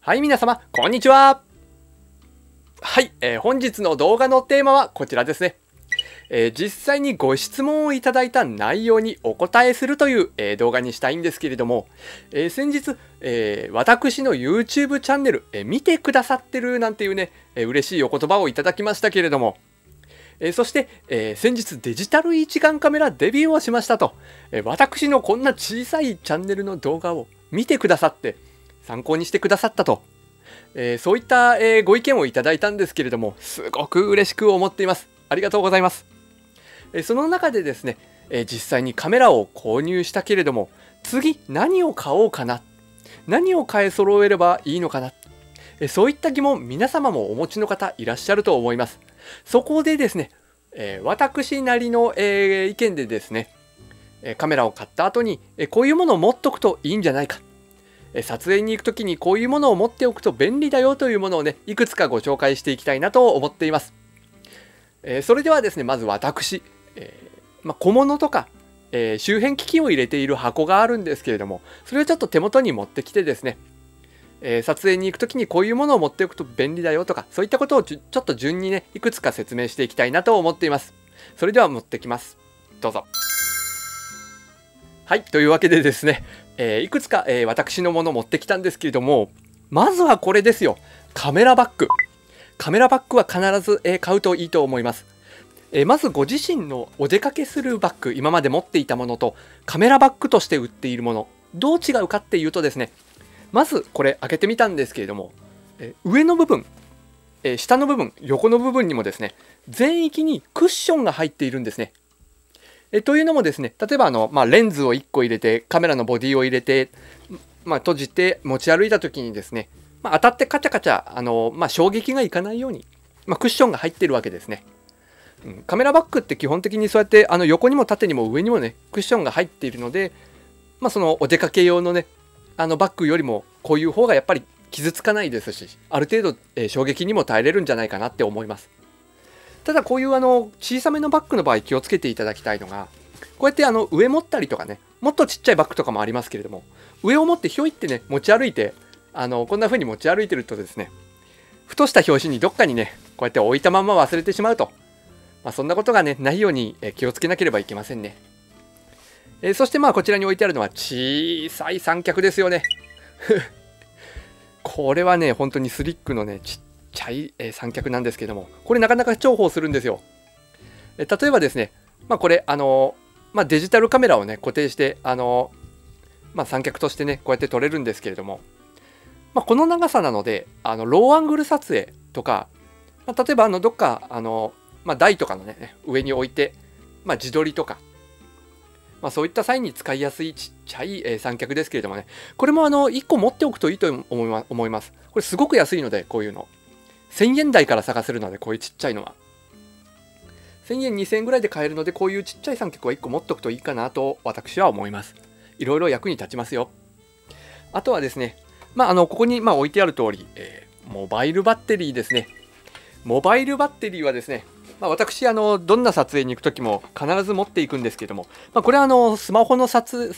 はい、皆様、こんにちは。はい、本日の動画のテーマはこちらですね。実際にご質問をいただいた内容にお答えするという、動画にしたいんですけれども、先日、私の YouTube チャンネル、見てくださってるなんていうね、嬉しいお言葉をいただきましたけれども、そして、先日デジタル一眼カメラデビューをしましたと、私のこんな小さいチャンネルの動画を見てくださって参考にしてくださったと、そういった、ご意見をいただいたんですけれども、すごく嬉しく思っています。ありがとうございます。その中でですね、実際にカメラを購入したけれども、次何を買おうかな、何を買い揃えればいいのかな、そういった疑問皆様もお持ちの方いらっしゃると思います。そこでですね、私なりの、意見でですね、カメラを買った後に、こういうものを持っとくといいんじゃないか、撮影に行くときにこういうものを持っておくと便利だよというものをね、いくつかご紹介していきたいなと思っています。それではですね、まず私、小物とか、周辺機器を入れている箱があるんですけれども、それをちょっと手元に持ってきてですね、撮影に行くときにこういうものを持っておくと便利だよとか、そういったことをちょっと順にね、いくつか説明していきたいなと思っています。それでは持ってきます。どうぞ。はい、というわけでですね、いくつか、私のものを持ってきたんですけれども、まずはこれですよ。カメラバッグ。カメラバッグは必ず、買うといいと思います。まずご自身のお出かけするバッグ、今まで持っていたものとカメラバッグとして売っているもの、どう違うかっていうとですね、まずこれ開けてみたんですけれども、上の部分、下の部分、横の部分にもですね、全域にクッションが入っているんですね。というのもですね、例えばレンズを1個入れて、カメラのボディを入れて、閉じて持ち歩いた時にですね、当たってカチャカチャ、衝撃がいかないように、クッションが入っているわけですね。カメラバッグって基本的にそうやって横にも縦にも上にもね、クッションが入っているので、そのお出かけ用のね、バッグよりもこういう方がやっぱり傷つかないですし、ある程度、衝撃にも耐えれるんじゃないかなって思います。ただこういう小さめのバッグの場合気をつけていただきたいのが、こうやって上持ったりとかね、もっとちっちゃいバッグとかもありますけれども、上を持ってひょいってね、持ち歩いて、こんな風に持ち歩いてるとですね、ふとした拍子にどっかにね、こうやって置いたまま忘れてしまうと。そんなことがね、ないように気をつけなければいけませんね。そしてこちらに置いてあるのは小さい三脚ですよね。これはね、本当にスリックのね、ちっちゃい三脚なんですけども、これなかなか重宝するんですよ。例えばですね、これデジタルカメラをね固定して三脚としてねこうやって撮れるんですけれども、この長さなのでローアングル撮影とか、例えばどっか台とかのね上に置いて自撮りとか、そういった際に使いやすいちっちゃい三脚ですけれどもね、これも1個持っておくといいと思います。これすごく安いので、こういうの1000円台から探せるので、こういうちっちゃいのは1000円2000円ぐらいで買えるので、こういうちっちゃい三脚は1個持っておくといいかなと私は思います。いろいろ役に立ちますよ。あとはですね、ここに置いてある通り、モバイルバッテリーですね。モバイルバッテリーはですね、私どんな撮影に行く時も必ず持っていくんですけども、これはスマホの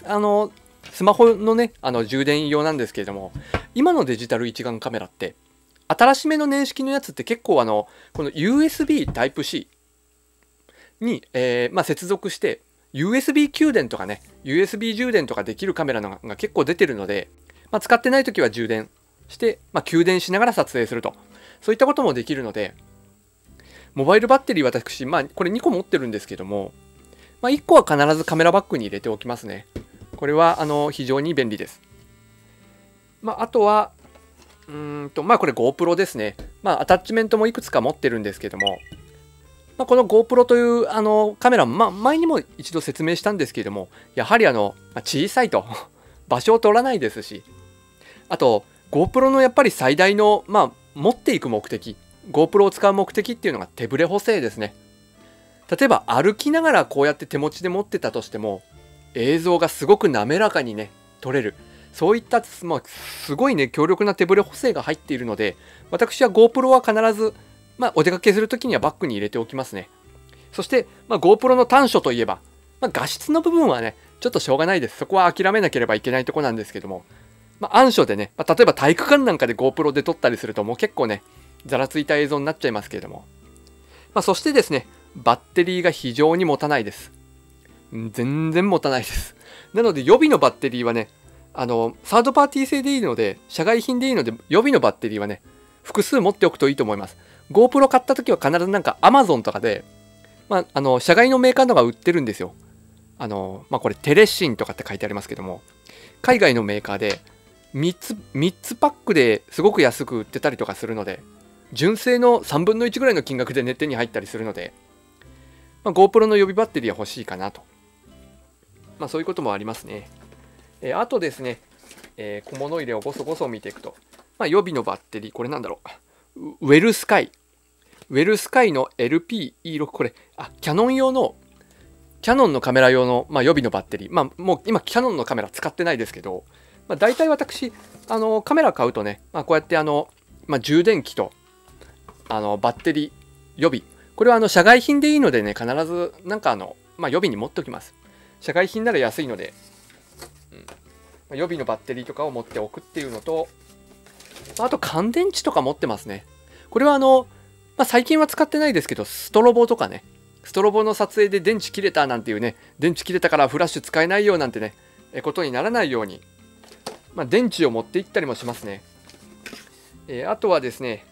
ね充電用なんですけれども、今のデジタル一眼カメラって新しめの年式のやつって結構この USB Type-C に、接続して USB 給電とかね USB 充電とかできるカメラが結構出てるので、使ってない時は充電して、給電しながら撮影すると、そういったこともできるので、モバイルバッテリー私、これ2個持ってるんですけども、1個は必ずカメラバッグに入れておきますね。これは非常に便利です。あとはこれ GoPro ですね。アタッチメントもいくつか持ってるんですけども、この GoPro というカメラ、前にも一度説明したんですけれども、やはり小さいと場所を取らないですし、あと GoPro のやっぱり最大の、持っていく目的、GoPro を使う目的っていうのが手ぶれ補正ですね。例えば歩きながらこうやって手持ちで持ってたとしても、映像がすごく滑らかにね撮れる、そういったすごいね強力な手ぶれ補正が入っているので、私は GoPro は必ずお出かけするときにはバッグに入れておきますね。そして、GoPro の短所といえば、画質の部分はねちょっとしょうがないです。そこは諦めなければいけないところなんですけども、 暗所でね、例えば体育館なんかで GoPro で撮ったりするともう結構ね、ざらついた映像になっちゃいますけれども。そしてですね、バッテリーが非常に持たないです。全然持たないです。なので予備のバッテリーはね、サードパーティー製でいいので、社外品でいいので、予備のバッテリーはね、複数持っておくといいと思います。GoPro 買った時は必ずなんか Amazon とかで、社外のメーカーのが売ってるんですよ。これテレシンとかって書いてありますけども、海外のメーカーで3つパックですごく安く売ってたりとかするので、純正の3分の1ぐらいの金額で手に入ったりするので、GoPro の予備バッテリーは欲しいかなと。そういうこともありますね。あとですね、小物入れをごそごそ見ていくと、予備のバッテリー、これなんだろう。ウェルスカイの LP-E6、これ、キャノンのカメラ用の、予備のバッテリー。もう今、キャノンのカメラ使ってないですけど、大体私、カメラ買うとね、こうやって充電器と、バッテリー、予備。これは社外品でいいのでね、必ず、なんか予備に持っておきます。社外品なら安いので、予備のバッテリーとかを持っておくっていうのと、あと乾電池とか持ってますね。これは最近は使ってないですけど、ストロボとかね、ストロボの撮影で電池切れたなんていうね、電池切れたからフラッシュ使えないよなんてね、ことにならないように、電池を持っていったりもしますね。あとはですね、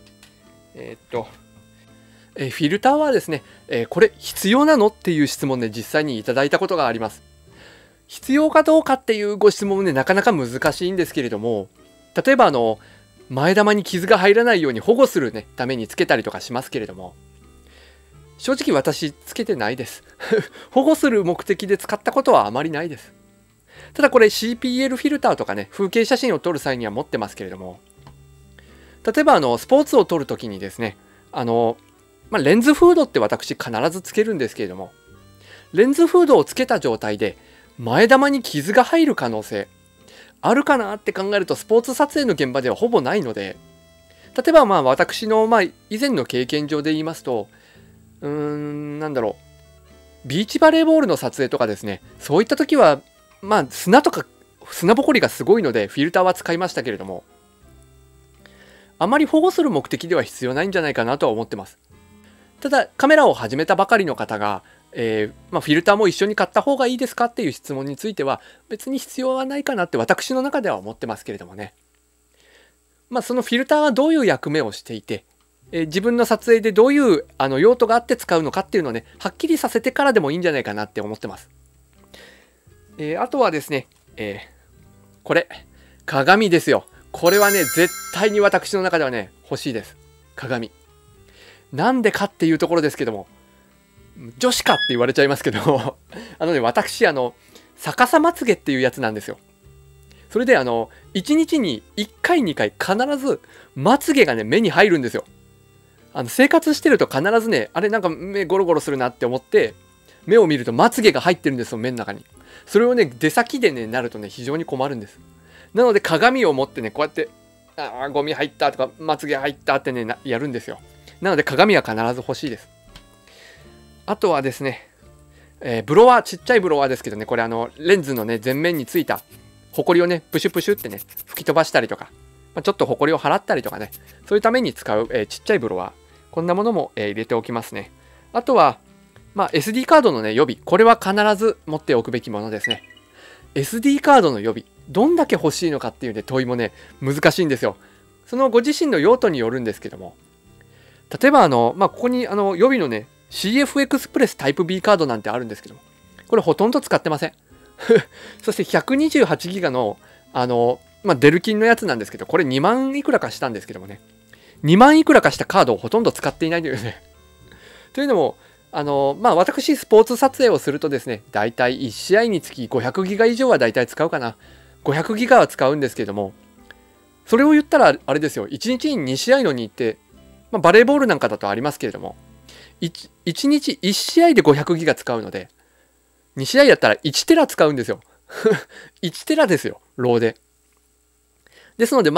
フィルターはですね、これ必要なのっていう質問で実際にいただいたことがあります。必要かどうかっていうご質問ね、なかなか難しいんですけれども、例えば前玉に傷が入らないように保護するね、ためにつけたりとかしますけれども、正直私つけてないです。保護する目的で使ったことはあまりないです。ただこれ CPL フィルターとかね、風景写真を撮る際には持ってますけれども、例えばスポーツを撮るときにですね、レンズフードって私必ずつけるんですけれども、レンズフードをつけた状態で前玉に傷が入る可能性あるかなって考えると、スポーツ撮影の現場ではほぼないので、例えば私の以前の経験上で言いますと、なんだろう、ビーチバレーボールの撮影とかですね、そういった時は砂ぼこりがすごいのでフィルターは使いましたけれども、あまり保護する目的では必要ないんじゃないかなとは思ってます。ただカメラを始めたばかりの方が、フィルターも一緒に買った方がいいですかっていう質問については別に必要はないかなって私の中では思ってますけれどもね。そのフィルターがどういう役目をしていて、自分の撮影でどういう用途があって使うのかっていうのをね、はっきりさせてからでもいいんじゃないかなって思ってます。あとはですね、これ鏡ですよ。これはね、絶対に私の中ではね、欲しいです。鏡。なんでかっていうところですけども、女子かって言われちゃいますけど私逆さまつげっていうやつなんですよ。それで1日に1回2回必ずまつげがね、目に入るんですよ。生活してると必ずね、あれなんか目ゴロゴロするなって思って目を見るとまつげが入ってるんですよ、目の中に。それをね、出先でねなるとね、非常に困るんです。なので鏡を持ってね、こうやってゴミ入ったとかまつげ入ったってねやるんですよ。なので鏡は必ず欲しいです。あとはですね、ブロワー、ちっちゃいブロワーですけどね、これレンズのね前面についたホコリをねプシュプシュってね吹き飛ばしたりとか、ちょっとホコリを払ったりとかね、そういうために使う、ちっちゃいブロワー、こんなものも、入れておきますね。あとは、SD カードのね予備、これは必ず持っておくべきものですね。SD カードの予備、どんだけ欲しいのかっていうね問いもね難しいんですよ。そのご自身の用途によるんですけども、例えばここに予備のね CF エクスプレスタイプ B カードなんてあるんですけども、これほとんど使ってません。そして128ギガのデルキンのやつなんですけど、これ2万いくらかしたんですけどもね、2万いくらかしたカードをほとんど使っていないというね。というのも私スポーツ撮影をするとですね、だいたい1試合につき500ギガ以上はだいたい使うかな。500ギガは使うんですけども、それを言ったらあれですよ、1日に2試合の日程、バレーボールなんかだとありますけれども、1日1試合で500ギガ使うので、2試合やったら1テラ使うんですよ。1テラですよ、ローで。ですので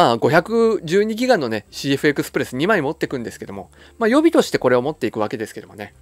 512ギガのね CF エクスプレス2枚持っていくんですけども、予備としてこれを持っていくわけですけどもね。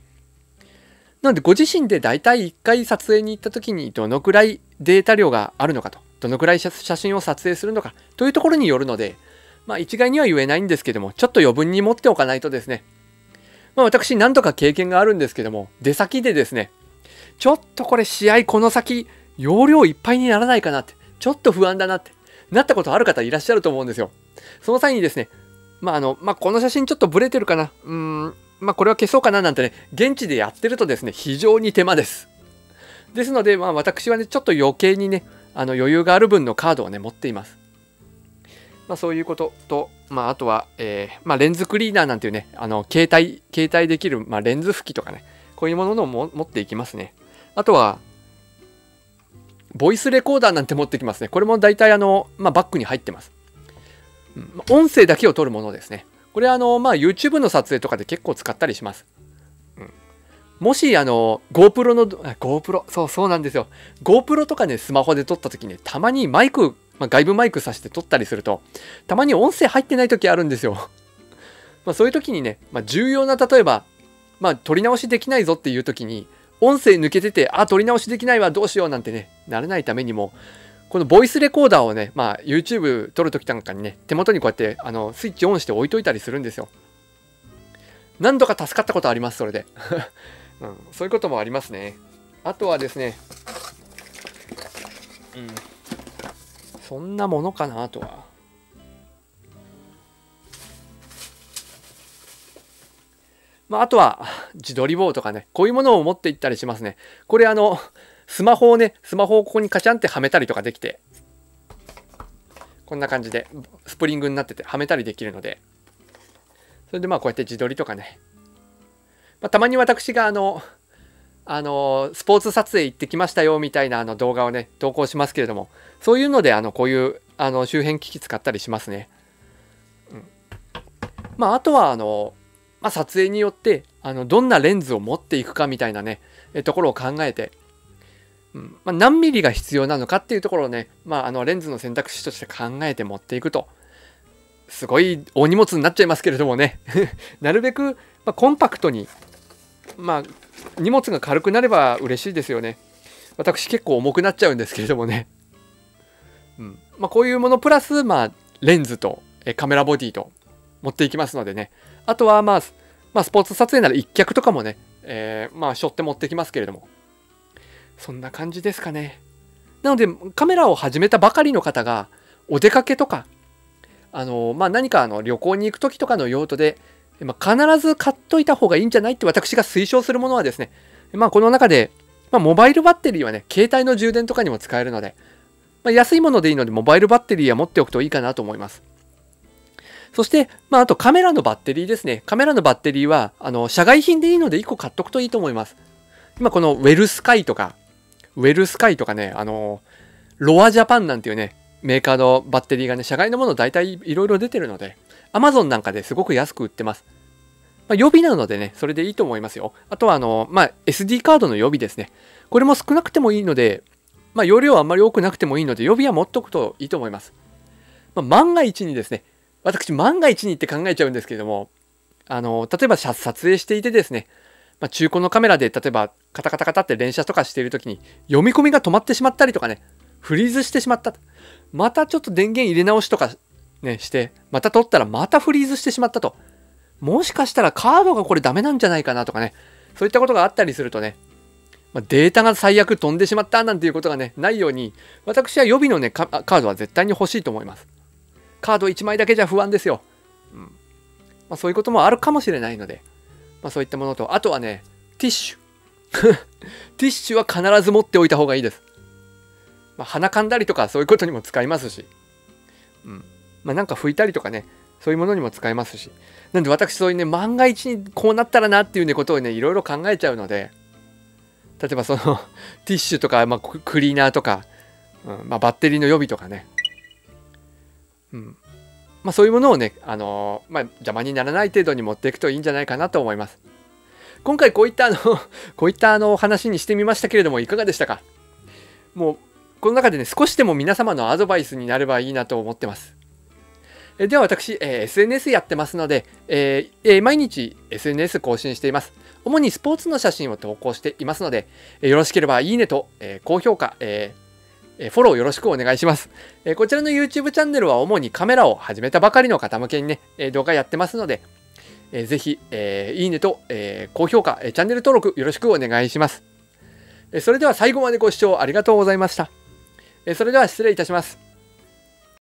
なのでご自身でだいたい1回撮影に行った時にどのくらいデータ量があるのかと。 どのくらい写真を撮影するのかというところによるので、一概には言えないんですけども、ちょっと余分に持っておかないとですね、私何度か経験があるんですけども、出先でですね、ちょっとこれ試合この先、容量いっぱいにならないかなって、ちょっと不安だなって、なったことある方いらっしゃると思うんですよ。その際にですね、この写真ちょっとブレてるかな、これは消そうかななんてね、現地でやってるとですね、非常に手間です。ですので、私はね、ちょっと余計にね、余裕がある分のカードをね、持っています。そういうことと、あとは、レンズクリーナーなんていうね、携帯できる、レンズ拭きとかね、こういうものを持っていきますね。あとは、ボイスレコーダーなんて持ってきますね。これも大体バッグに入ってます。音声だけを取るものですね。これはYouTube の撮影とかで結構使ったりします。もしGoPro の、GoPro、そうなんですよ。GoPro とかね、スマホで撮った時ね、たまにマイク、外部マイクさして撮ったりすると、たまに音声入ってない時あるんですよ。そういう時にね、重要な、例えば、撮り直しできないぞっていう時に、音声抜けてて、撮り直しできないわ、どうしようなんてね、ならないためにも、このボイスレコーダーをね、YouTube 撮る時なんかにね、手元にこうやってスイッチオンして置いといたりするんですよ。何度か助かったことあります、それで。そういうこともありますね。あとはですね、そんなものかな、あとは。あとは、自撮り棒とかね、こういうものを持っていったりしますね。これスマホをここにカチャンってはめたりとかできて、こんな感じで、スプリングになってて、はめたりできるので、それでこうやって自撮りとかね、たまに私がスポーツ撮影行ってきましたよみたいな動画をね、投稿しますけれども、そういうのでこういう周辺機器使ったりしますね。あとは撮影によってどんなレンズを持っていくかみたいなね、ところを考えて、何ミリが必要なのかっていうところをね、レンズの選択肢として考えて持っていくと、すごい大荷物になっちゃいますけれどもねなるべく、コンパクトに、荷物が軽くなれば嬉しいですよね。私結構重くなっちゃうんですけれどもね。こういうものプラス、レンズとカメラボディと持っていきますのでね。あとはスポーツ撮影なら一脚とかもね、背負って持ってきますけれども。そんな感じですかね。なので、カメラを始めたばかりの方が、お出かけとか、何か旅行に行く時とかの用途で、必ず買っといた方がいいんじゃないって私が推奨するものはですね、この中で、モバイルバッテリーはね、携帯の充電とかにも使えるので、安いものでいいので、モバイルバッテリーは持っておくといいかなと思います。そして、あとカメラのバッテリーですね。カメラのバッテリーは、社外品でいいので1個買っとくといいと思います。今このウェルスカイとかね、ロアジャパンなんていうね、メーカーのバッテリーがね、社外のもの大体いろいろ出てるので、Amazon なんかですごく安く売ってます。予備なのでね、それでいいと思いますよ。あとはSD カードの予備ですね。これも少なくてもいいので、容量はあんまり多くなくてもいいので、予備は持っとくといいと思います。万が一にですね、私万が一にって考えちゃうんですけれども、例えば撮影していてですね、中古のカメラで例えばカタカタカタって連写とかしているときに読み込みが止まってしまったりとかね、フリーズしてしまった。またちょっと電源入れ直しとかね、して、また撮ったらまたフリーズしてしまったと。もしかしたらカードがこれダメなんじゃないかなとかね、そういったことがあったりするとね、データが最悪飛んでしまったなんていうことがね、ないように、私は予備のね、カードは絶対に欲しいと思います。カード1枚だけじゃ不安ですよ。そういうこともあるかもしれないので、そういったものと、あとはね、ティッシュ。ティッシュは必ず持っておいた方がいいです。鼻かんだりとかそういうことにも使いますし、なんか拭いたりとかね、そういうものにも使えますし。なんで私そういうね、万が一にこうなったらなっていうね、ことをね、いろいろ考えちゃうので、例えばそのティッシュとか、クリーナーとか、バッテリーの予備とかね、そういうものをね、邪魔にならない程度に持っていくといいんじゃないかなと思います。今回こういった話にしてみましたけれども、いかがでしたか？もう、この中でね、少しでも皆様のアドバイスになればいいなと思ってます。では私、SNS やってますので、毎日 SNS 更新しています。主にスポーツの写真を投稿していますので、よろしければいいねと、高評価、 フォローよろしくお願いします。こちらの YouTube チャンネルは主にカメラを始めたばかりの方向けにね、動画やってますので、ぜひ、いいねと、高評価、チャンネル登録よろしくお願いします。それでは最後までご視聴ありがとうございました。それでは失礼いたします。